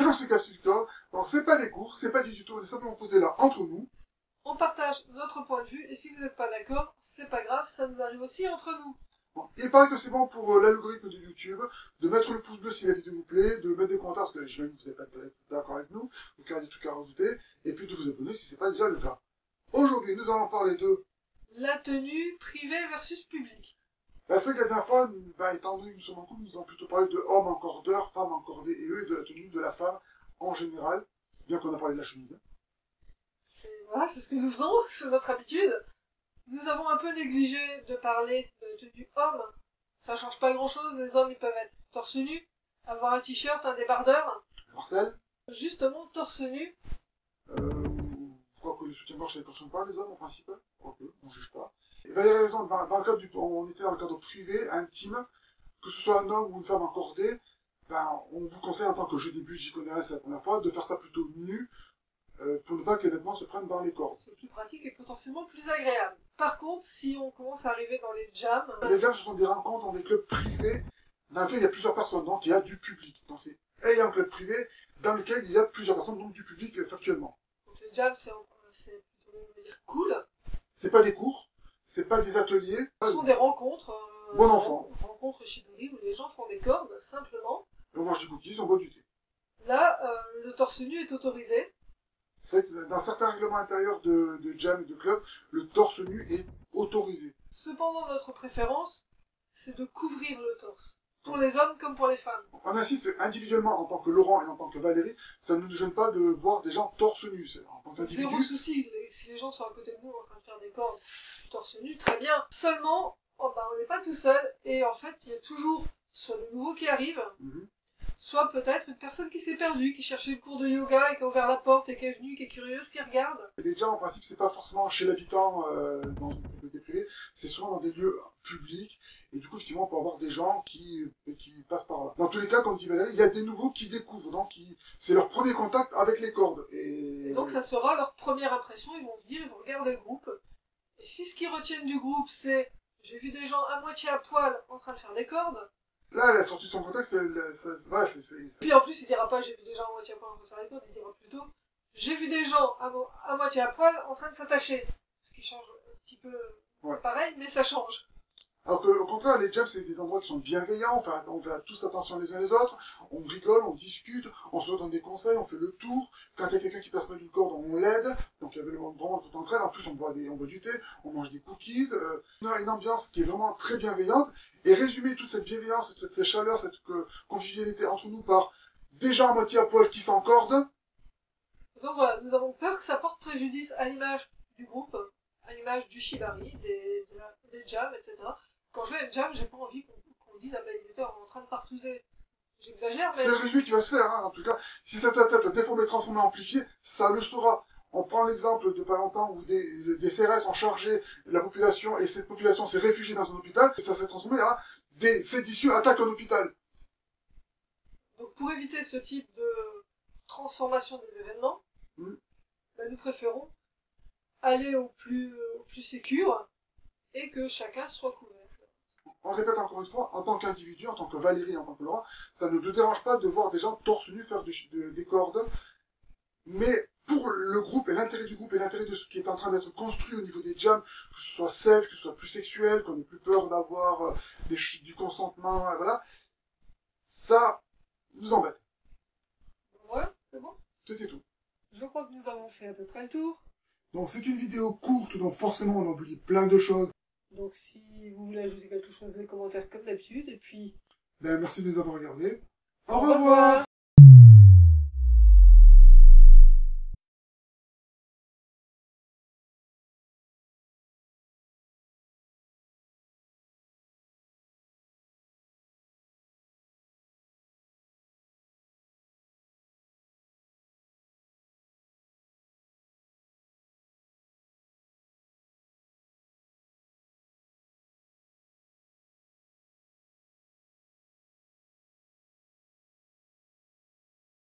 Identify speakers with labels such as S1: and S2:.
S1: dans ce capsule corde. Donc c'est pas des cours, c'est pas du tuto, on est simplement posé là entre nous.
S2: On partage notre point de vue, et si vous n'êtes pas d'accord, c'est pas grave, ça nous arrive aussi entre nous.
S1: Bon, il paraît que c'est bon pour l'algorithme de YouTube, de mettre le pouce bleu si la vidéo vous plaît, de mettre des commentaires parce que j'imagine que vous n'êtes pas d'accord avec nous, donc il y a des trucs à rajouter, et puis de vous abonner si c'est pas déjà le cas. Aujourd'hui, nous allons parler de...
S2: La tenue privée versus publique.
S1: C'est vrai que la dernière fois, étant donné que nous sommes en couple, nous avons plutôt parlé de hommes encordeurs, femmes encordées, et eux, et de la tenue de la femme en général, bien qu'on a parlé de la chemise.
S2: Voilà, c'est ce que nous faisons, c'est notre habitude. Nous avons un peu négligé de parler de tenue homme. Ça change pas grand chose, les hommes ils peuvent être torse nu, avoir un t-shirt, un débardeur.
S1: Marcel,
S2: Justement, torse nu.
S1: je crois que le soutien-gorge ça ne concerne pas les hommes en principe, quoique, on juge pas. Et Valérie a raison, dans le cadre on était dans le cadre privé, intime, que ce soit un homme ou une femme encordée, on vous conseille en tant que je débute, j'y connais rien, c'est la première fois, de faire ça plutôt nu, pour ne pas que les vêtements se prennent dans les cordes.
S2: C'est plus pratique et potentiellement plus agréable. Par contre, si on commence à arriver dans les jams...
S1: Les jams, ce sont des rencontres dans des clubs privés, dans lesquels il y a plusieurs personnes, donc il y a du public. Donc c'est un club privé dans lequel il y a plusieurs personnes, donc du public factuellement.
S2: Donc les jams, c'est plutôt, on va dire, cool.
S1: C'est pas des cours, c'est pas des ateliers.
S2: Ce sont des rencontres.
S1: Bon enfant.
S2: Rencontres shibori où les gens font des cordes, simplement.
S1: On mange des cookies, on boit du thé.
S2: Là, le torse nu est autorisé.
S1: C'est vrai que dans certains règlements intérieurs de jam et de club, le torse nu est autorisé.
S2: Cependant, notre préférence, c'est de couvrir le torse. Pour les hommes comme pour les femmes.
S1: On insiste individuellement en tant que Laurent et en tant que Valérie, ça ne nous gêne pas de voir des gens torse nu. En tant qu'individu.
S2: Zéro souci, si les gens sont à côté de nous en train de faire des cordes torse nu, très bien. Seulement, on n'est pas tout seul, et en fait, il y a toujours soit de nouveaux qui arrivent, soit peut-être une personne qui s'est perdue, qui cherchait le cours de yoga et qui a ouvert la porte et qui est venue, qui est curieuse, qui regarde.
S1: Les jams, en principe, c'est pas forcément chez l'habitant dans une propriété privée, c'est souvent dans des lieux publics, et du coup, effectivement, on peut avoir des gens qui passent par là. Dans tous les cas, comme dit Valérie, il y a des nouveaux qui découvrent, donc c'est leur premier contact avec les cordes.
S2: Et donc, ça sera leur première impression, ils vont venir, ils vont regarder le groupe, et si ce qu'ils retiennent du groupe, c'est « j'ai vu des gens à moitié à poil en train de faire des cordes »,
S1: là, la sortie de son contexte,
S2: Puis en plus, il dira pas j'ai vu des gens à moitié à poil en train de faire les cordes, il dira plutôt j'ai vu des gens à moitié à poil en train de s'attacher. Ce qui change un petit peu, c'est pareil, mais ça change.
S1: Alors qu'au contraire, les jams, c'est des endroits qui sont bienveillants, on fait tous attention les uns les autres, on rigole, on discute, on se donne des conseils, on fait le tour. Quand il y a quelqu'un qui perd pas d'une corde, on l'aide. Donc il y avait vraiment tout entraide. En plus, on boit du thé, on mange des cookies. Une ambiance qui est vraiment très bienveillante. Et résumer toute cette bienveillance, toute cette chaleur, cette convivialité entre nous par des gens à moitié à poil qui s'encordent.
S2: Donc voilà, nous avons peur que ça porte préjudice à l'image du groupe, à l'image du shibari, des jams, etc. Quand je vais à une jam, j'ai pas envie qu'on dise ah ben ils étaient en train de partouzer. J'exagère, mais...
S1: C'est le résumé qui va se faire, hein, en tout cas. Si ça t'a tête déformé, transformé, amplifié, ça le saura. On prend l'exemple de pas longtemps où des CRS ont chargé la population et cette population s'est réfugiée dans un hôpital et ça s'est transformé à des séditieux attaquent un hôpital.
S2: Donc pour éviter ce type de transformation des événements, nous préférons aller au plus sécure et que chacun soit couvert.
S1: On répète encore une fois, en tant qu'individu, en tant que Valérie, en tant que Laurent, ça ne te dérange pas de voir des gens torse nu faire des cordes, mais pour le groupe et l'intérêt du groupe et l'intérêt de ce qui est en train d'être construit au niveau des jams, que ce soit safe, que ce soit plus sexuel, qu'on ait plus peur d'avoir du consentement, voilà, ça nous embête.
S2: Voilà, c'est bon.
S1: C'était tout.
S2: Je crois que nous avons fait à peu près le tour.
S1: Donc c'est une vidéo courte, donc forcément on a oublié plein de choses.
S2: Donc si vous voulez ajouter quelque chose dans les commentaires comme d'habitude, et puis...
S1: Merci de nous avoir regardés. Au revoir.